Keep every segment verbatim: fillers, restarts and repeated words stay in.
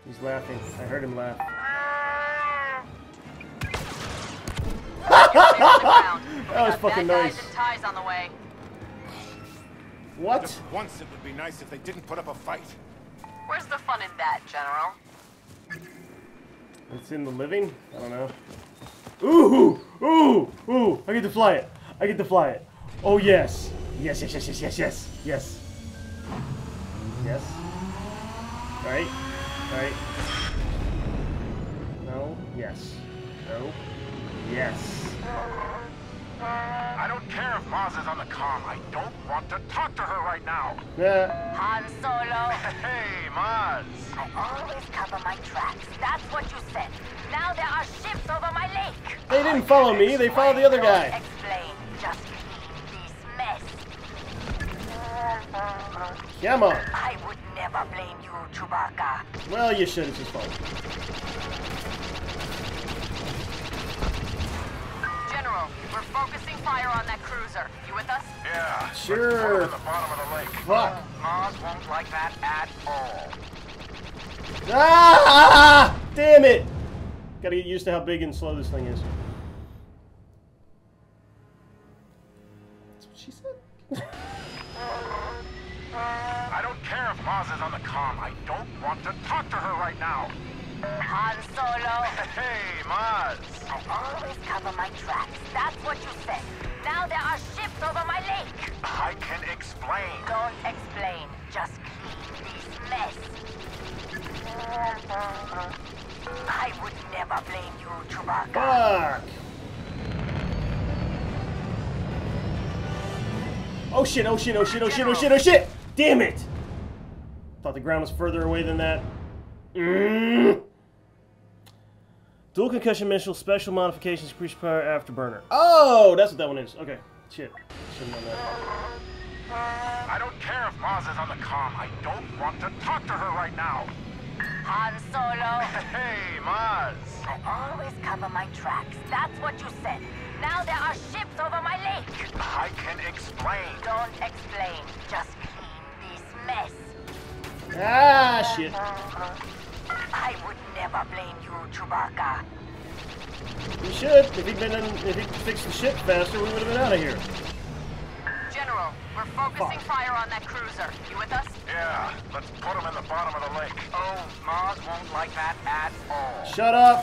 He's laughing. I heard him laugh. That was fucking nice. Ties on the way. What? Just once it would be nice if they didn't put up a fight. Where's the fun in that, General? It's in the living? I don't know. Ooh! Ooh! Ooh! I get to fly it. I get to fly it. Oh yes. Yes, yes, yes, yes, yes, yes. Yes. Yes. Right. Right. No. Yes. No. Yes. I don't care if Maz is on the comm. I don't want to talk to her right now. Yeah. Han Solo. Hey, Maz. I always cover my tracks. That's what you said. Now there are ships over my lake. They didn't follow me. They followed the other guy. Don't explain. Just clean this mess. Come on. I would never blame you, Chewbacca. Well, you should. It's his fault. General, we're focusing fire on that cruiser. You with us? Yeah. Sure. Let's put him in the bottom of the lake. Fuck. Maz won't like that at all. Ah! Damn it! Gotta get used to how big and slow this thing is. That's what she said. I don't care if Maz is on the comm. I don't want to talk to her right now. Han Solo. Hey, Maz. I always cover my tracks. That's what you said. Now there are ships over my lake. I can explain. Don't explain. Just clean this mess. I would never blame you, Chewbacca. Fuck! Oh shit, oh shit, oh shit, oh shit, oh shit, oh shit! Damn it! Thought the ground was further away than that. Mm. Dual concussion missile, special modifications, increase power afterburner. Oh, that's what that one is. Okay, shit. Shouldn't have done that. I don't care if Maz is on the comm. I don't want to talk to her right now. Han Solo. Hey, Maz. I always cover my tracks. That's what you said. Now there are ships over my lake. I can explain. Don't explain. Just clean this mess. Ah, shit. I would never blame you, Chewbacca. We should. If he'd been in, if he'd fixed the ship faster, we would have been out of here. General, we're focusing Fuck. fire on that cruiser. You with us? Yeah, let's put him in the bottom of the lake. Oh, Maz won't like that at all. Shut up.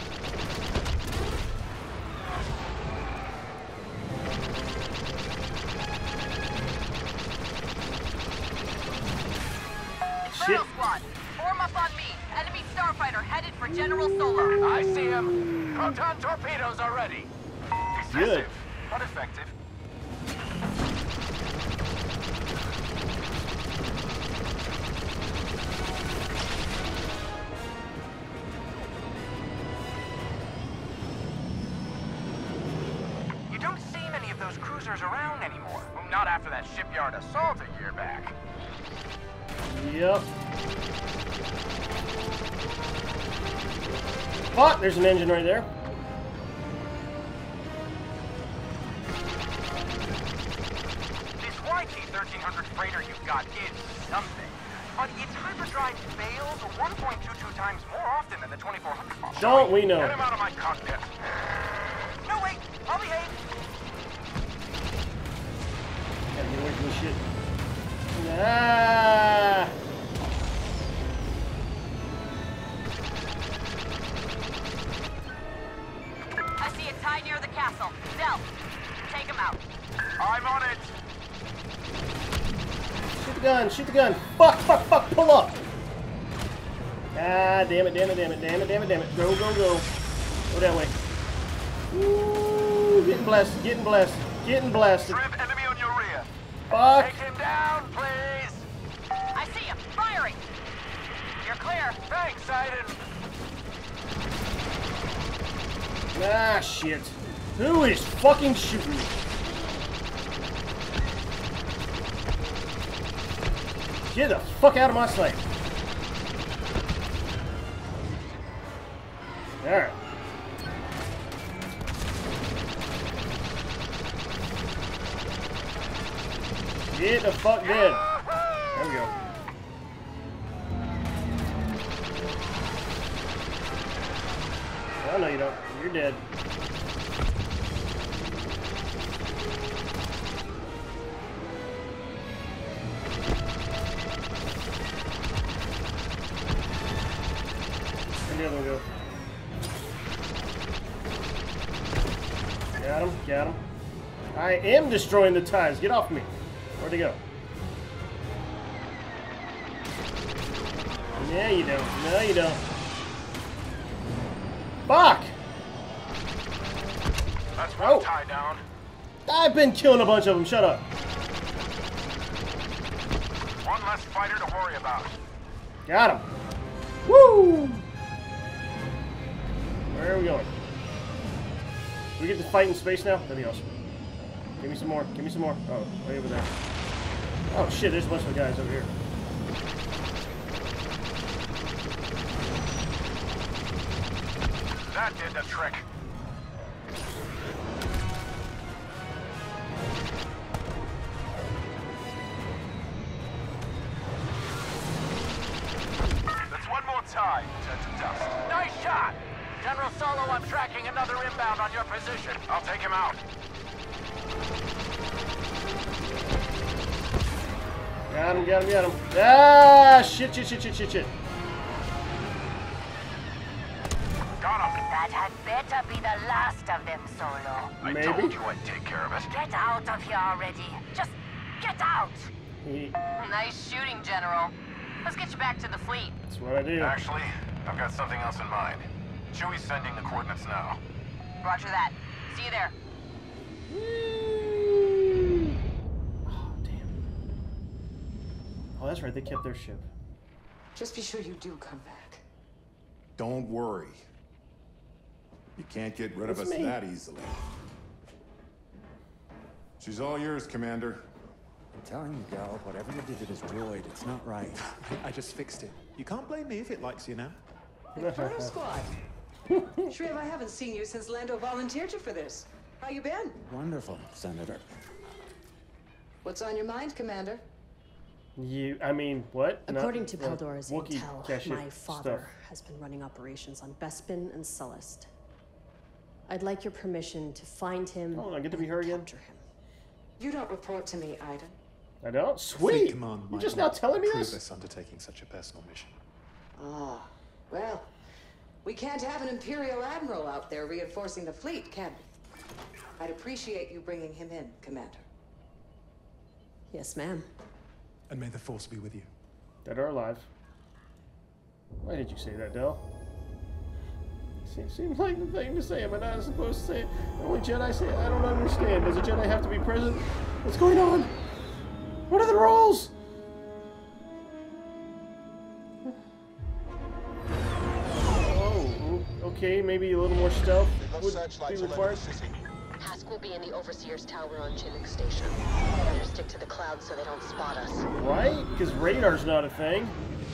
Shit. Battle squad, form up on me. Enemy starfighter headed for General Solo. I see him. Proton torpedoes are ready. Good. Excessive, but effective. You don't see many of those cruisers around anymore. Not after that shipyard assault a year back. Yep. Fuck, there's an engine right there. This Y T thirteen hundred freighter you've got is something. But its hyperdrive fails one point two two times more often than the twenty-four hundred model. Don't we know? Get him out of my cockpit. No, wait. I'll behave. Gotta get away from this shit. Ah! I see a tie near the castle. Del, take him out. I'm on it. Shoot the gun, shoot the gun. Fuck, fuck, fuck, pull up. Ah, damn it, damn it, damn it, damn it, damn it, damn it. Go, go, go. Go that way. Ooh, getting blasted, getting blasted, getting blasted. Shrimp enemy on your rear. Fuck. Take him down, please. I see him. Firing. You're clear. Thanks, Aiden. Ah, shit. Who is fucking shooting me? Get the fuck out of my sight. Alright. Get the fuck dead. There we go. dead. Where'd the other one go? Got him, got him. I am destroying the ties. Get off me. Where'd he go? Yeah, you don't. No, you don't. Fuck! That's one Oh. tie down. I've been killing a bunch of them. Shut up. One less fighter to worry about. Got him. Woo! Where are we going? We get to fight in space now? That'd be awesome. Give me some more. Give me some more. Oh, way over there. Oh shit, there's a bunch of guys over here. That did the trick. That's one more tie. Turn to dust. Nice shot! General Solo, I'm tracking another inbound on your position. I'll take him out. Got him, got him, got him. Ah, shit, shit, shit, shit, shit, shit. Got him. That had better be the last of them, Solo. I Maybe. told you I'd take care of it. Get out of here already. Just get out. He, Nice shooting, General. Let's get you back to the fleet. that's what I do. Actually, I've got something else in mind. Chewie's sending the coordinates now. Roger that. See you there. Oh, damn. Oh, that's right. They kept their ship. Just be sure you do come back. Don't worry. You can't get rid of It's us me. that easily. She's all yours, Commander. I'm telling you, Gal, whatever you did to this droid, it's not right. I just fixed it. You can't blame me if it likes you now. Inferno Squad. Shriv, I haven't seen you since Lando volunteered you for this. How you been? Wonderful, Senator. What's on your mind, Commander? You, I mean, what? According Not- to uh, Paldora's Wookiee intel, cache my father stuff. has been running operations on Bespin and Sullust. I'd like your permission to find him Oh, I get to be and her again? capture him. You don't report to me, Iden. I don't? Fleet Sweet! Command You're might just now not telling me approve this? us undertaking such a personal mission. Ah, well, we can't have an Imperial Admiral out there reinforcing the fleet, can we? I'd appreciate you bringing him in, Commander. Yes, ma'am. And may the Force be with you. Dead or alive. Why did you say that, Del? Seems, seems like the thing to say. Am I not supposed to say it? The only Jedi say it. I don't understand. Does a Jedi have to be present? What's going on? What are the rules? Oh, okay. Maybe a little more stealth would be required. Hask will be in the Overseer's Tower on Chinook Station. Better stick to the clouds so they don't spot us. Right? Because radar's not a thing.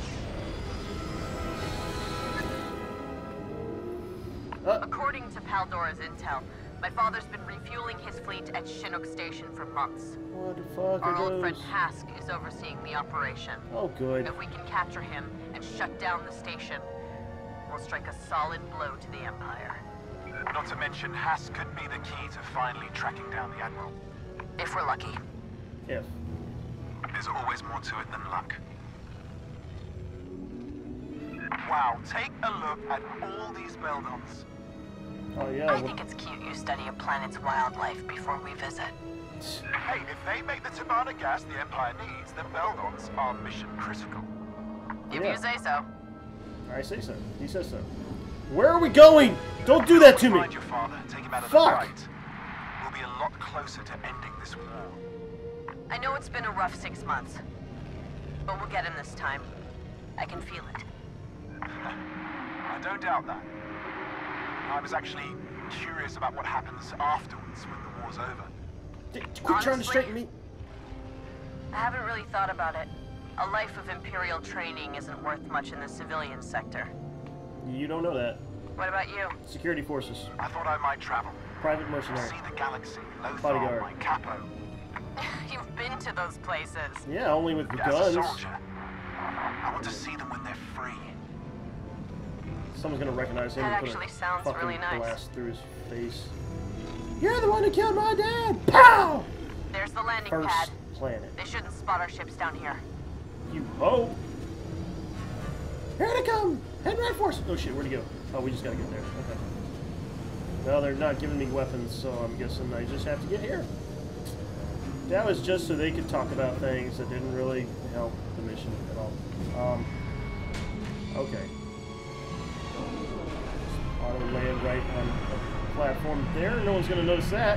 Uh, According to Paldora's intel, my father's been refueling his fleet at Chinook Station for months. what the fuck Our are old friend those? Hask is overseeing the operation. Oh, good. If we can capture him and shut down the station, we'll strike a solid blow to the Empire. Not to mention, Hask could be the key to finally tracking down the Admiral. If we're lucky. If. There's always more to it than luck. Wow, take a look at all these Beldons. Oh, yeah. I well- think it's cute you study a planet's wildlife before we visit. Hey, if they make the Tabata gas the Empire needs, then Beldons are mission critical. If Yeah. you say so. I say so. He says so. Where are we going? Don't do that to me. Find your father, take him out of Fuck. the fight. We'll be a lot closer to ending this war. I know it's been a rough six months, but we'll get him this time. I can feel it. I don't doubt that. I was actually curious about what happens afterwards when the war's over. D- Quit trying to Honestly? straighten me. I haven't really thought about it. A life of Imperial training isn't worth much in the civilian sector. You don't know that. What about you? Security forces. I thought I might travel. Private mercenary. See the galaxy, Lothar, Bodyguard. my capo. You've been to those places. Yeah, only with As a guns. soldier, I want to see them when they're free. someone's gonna recognize him That and put actually a sounds fucking really nice. blast through his face. You're the one who killed my dad! Pow! There's the landing First pad. planet. They shouldn't spot our ships down here. You hope. Here they come! Head right for us! Oh shit, where'd he go? Oh, we just gotta get there. Okay. Well, they're not giving me weapons, so I'm guessing I just have to get here. That was just so they could talk about things that didn't really help the mission at all. Um, okay. Auto land right on the platform there. No one's gonna notice that.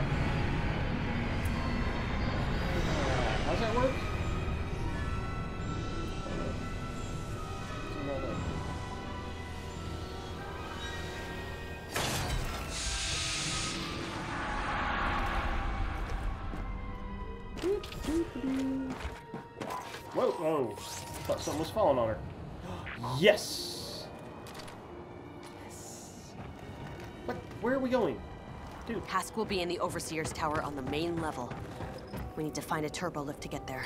Uh, how's that work? Whoa, whoa. Thought something was falling on her. Yes! Yes. What? Where are we going? Dude. Hask will be in the Overseer's tower on the main level. We need to find a turbo lift to get there.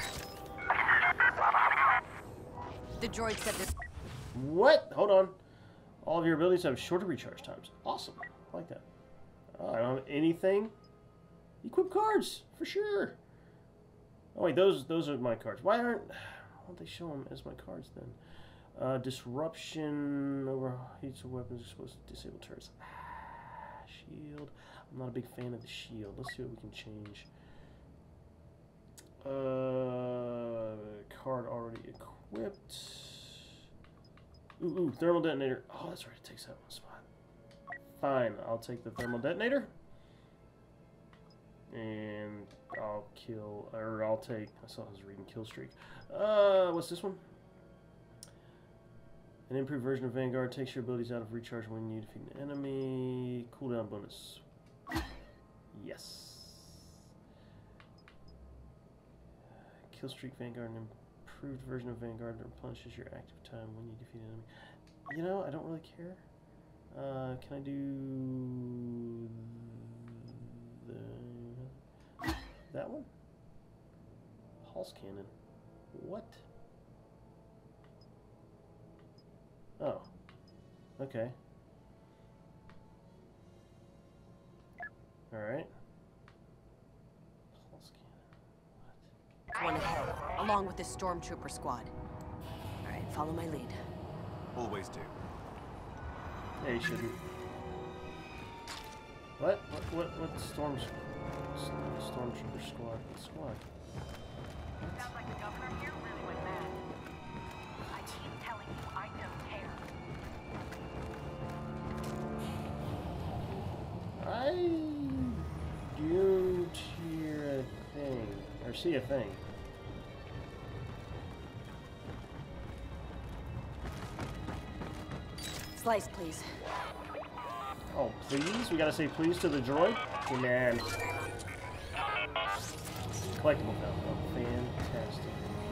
The droid said this. What? Hold on. All of your abilities have shorter recharge times. Awesome. I like that. Oh, I don't have anything. Equip cards, for sure. Oh wait, those those are my cards. Why aren't why don't they show them as my cards then? Uh, disruption overheats of weapons exposed to disable turrets. Ah, shield. I'm not a big fan of the shield. Let's see what we can change. Uh, card already equipped. Ooh, ooh, thermal detonator. Oh, that's right. It takes that one spot. Fine, I'll take the thermal detonator. And I'll kill, or I'll take, I saw I was reading kill streak. Uh, what's this one? An improved version of Vanguard takes your abilities out of recharge when you defeat an enemy. Cooldown bonus. Yes. Kill streak Vanguard, an improved version of Vanguard that replenishes your active time when you defeat an enemy. You know, I don't really care. Uh, can I do the that one? Pulse cannon. What? Oh. Okay. Alright. Pulse cannon. What? One ahead, along with the stormtrooper squad. Alright, follow my lead. Always do. Yeah, you shouldn't. What? What? What? What? Storm... Stormtrooper squad. What squad? Sounds like the governor here really went mad. I keep telling you, I don't care. I don't hear a thing. Or see a thing. Slice, please. Oh, please? We gotta say please to the droid? Hey, man. Collectible now. Oh, fantastic.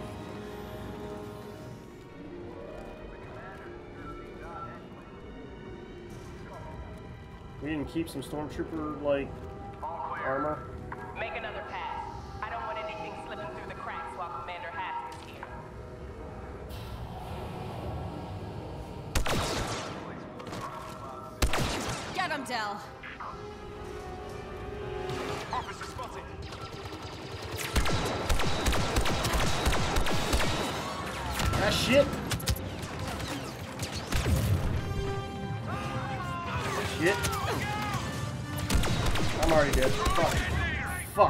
We didn't keep some stormtrooper, like, armor. Make another pass. I don't want anything slipping through the cracks while Commander Hask is here. Get him, Del. Officer spotted. Ah, shit! Shit. I'm already dead. Fuck. Fuck.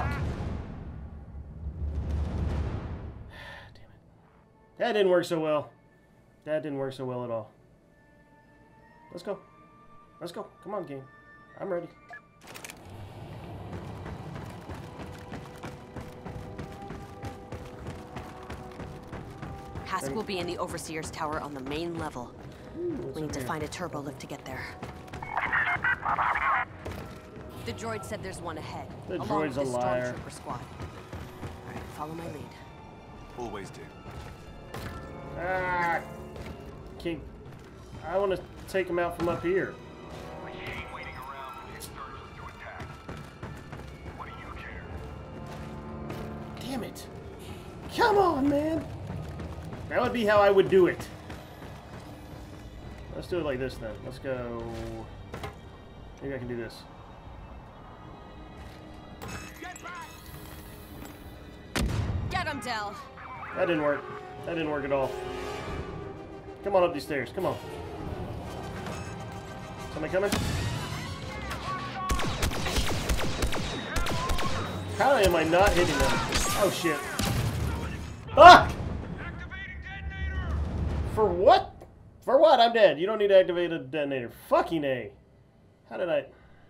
Damn it. That didn't work so well. That didn't work so well at all. Let's go. Let's go. Come on, game. I'm ready. Hask will be in the Overseer's tower on the main level. Ooh, we need to here? find a turbo lift to get there. The droid said there's one ahead, The along droid's with a the liar. stormtrooper squad. All right, follow my lead. Always do. Ah! King. I want to take him out from up here. We ain't waiting around for the insurgents to attack. What do you care? Damn it. Come on, man. That would be how I would do it. Let's let's do it like this then. Let's go. Maybe I can do this. Get him, Del. That didn't work. That didn't work at all. Come on up these stairs. Come on. Somebody coming? How am I not hitting them? Oh shit. Ah! For what? For what? I'm dead. You don't need to activate a detonator. Fucking A. How did I...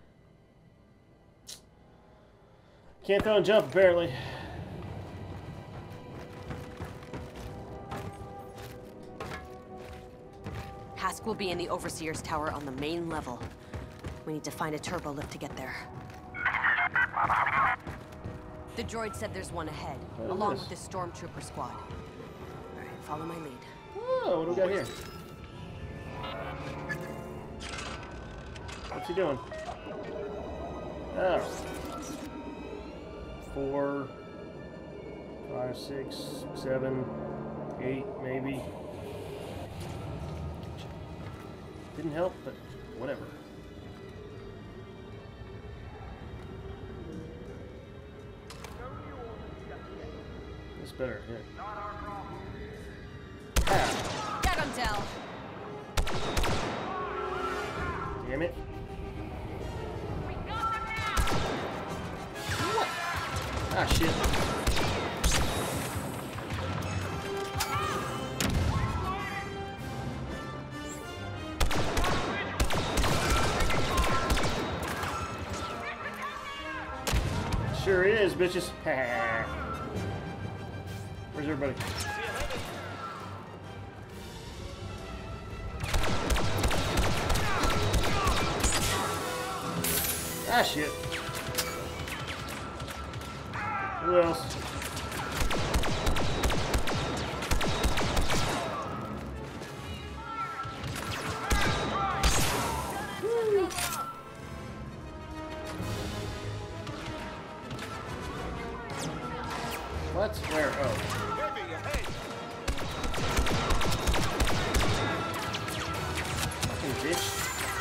Can't throw and jump, apparently. Hask will be in the Overseer's tower on the main level. We need to find a turbo lift to get there. The droid said there's one ahead, What along is with this? the stormtrooper squad. All right, follow my lead. Oh, what do we got here? What's he doing? Oh. Four, five, six, seven, eight, maybe. Didn't help, but whatever. This better hit. Ah. Get him, Del. Damn it. What? Ah, shit. Sure is, bitches. Where's everybody? Ah, shit. Who else? Woo. What? Where? Oh. Fucking bitch.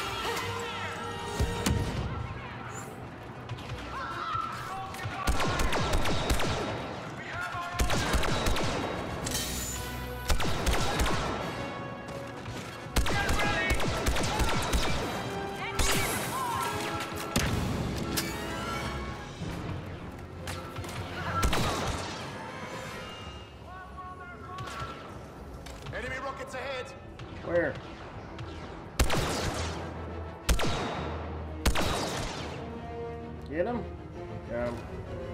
Enemy rockets ahead. Where? Get him? Got him.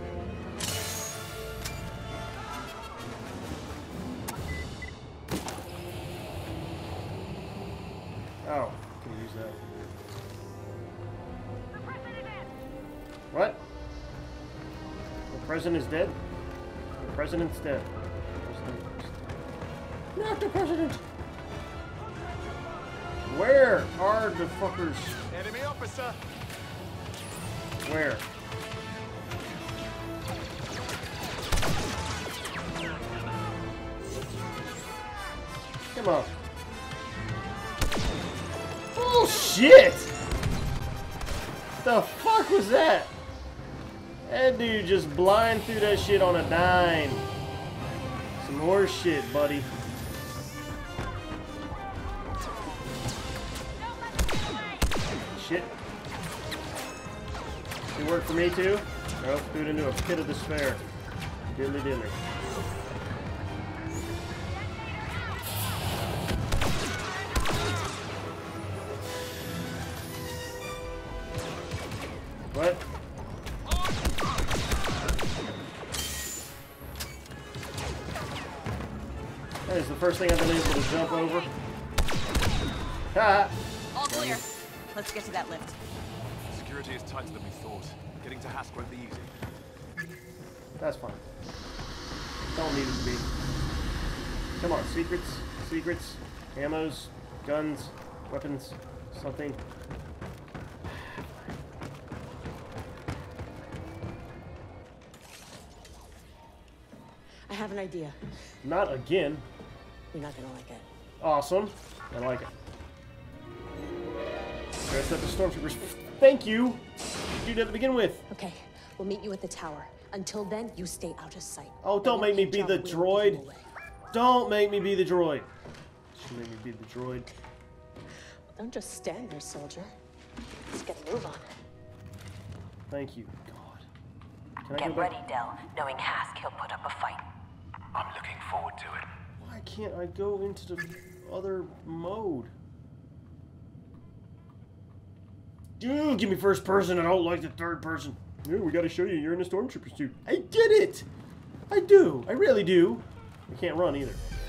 Oh, can use that. What? The president is dead? The president's dead. Not the president! Where are the fuckers? Enemy officer. Where? Come on. Oh shit! The fuck was that? That dude just blind through that shit on a dime. Some more shit, buddy. Shit. It worked for me too? Nope, threw it into a pit of despair. Dilly dilly. What? That is the first thing I've been able to jump over. Ha! All clear. Let's get to that lift. Security is tighter than we thought. Getting to Hask won't be easy. That's fine. Don't need it to be. Come on, secrets, secrets, ammos, guns, weapons, something. I have an idea. Not again. You're not gonna like it. Awesome. I like it. Dressed up as stormtroopers. Thank you. You did to begin with. Okay, we'll meet you at the tower. Until then, you stay out of sight. Oh, don't make me be the droid. Don't make me be the droid. Just make me be the droid. Don't just stand there, soldier. Let's get a move on. Thank you, God. Can I Get go back? ready, Del. Knowing Hask, he'll put up a fight. I'm looking forward to it. Why can't I go into the other mode? Dude, give me first person. I don't like the third person. Yeah, we gotta show you you're in a stormtrooper suit. I did it! I do. I really do. I can't run either.